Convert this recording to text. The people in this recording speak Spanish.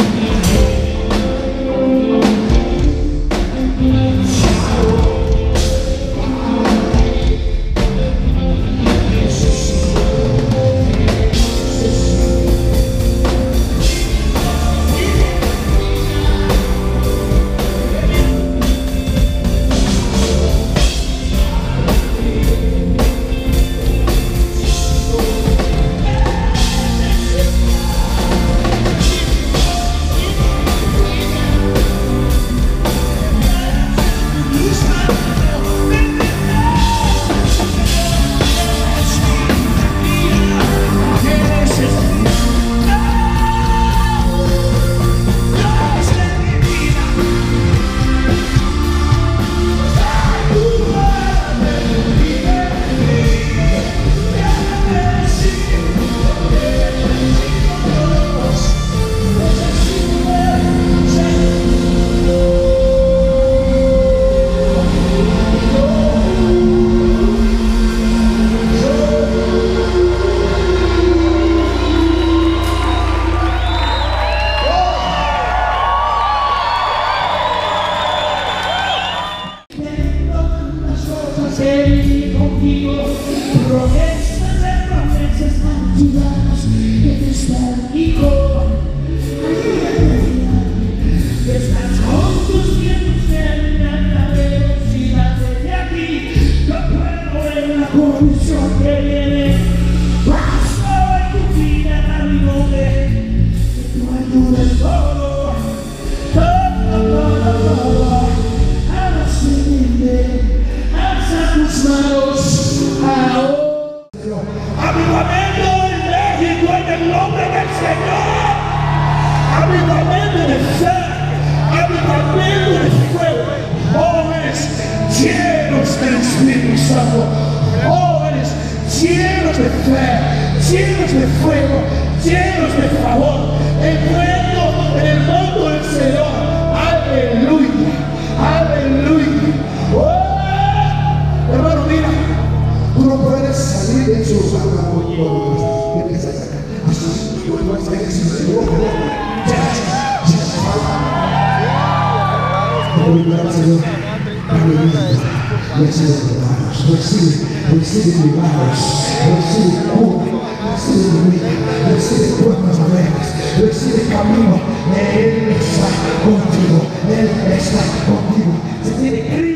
Seguir contigo, promesas de promesas activadas en esta hijo. Estás juntos vientos de la velocidad desde aquí. No puedo ver la condición que viene. Paso en tu vida a mi nombre. Tu ayuda es todo, todo. Ahora seguirme. Tus manos ahora. Avivamiento en México en el nombre del Señor. Avivamiento de fe, avivamiento de fuego. Jóvenes llenos del Espíritu Santo, jóvenes llenos de fe, llenos de fuego, llenos de favor, envueltos en el mundo del Señor. Aleluya, aleluya. Hermano, mira, tú no puedes salir de su lugar. Recibe milagros, recibe cura, recibe vida, recibe puertas abiertas, recibe camino. Él está contigo, Él está contigo. Se tiene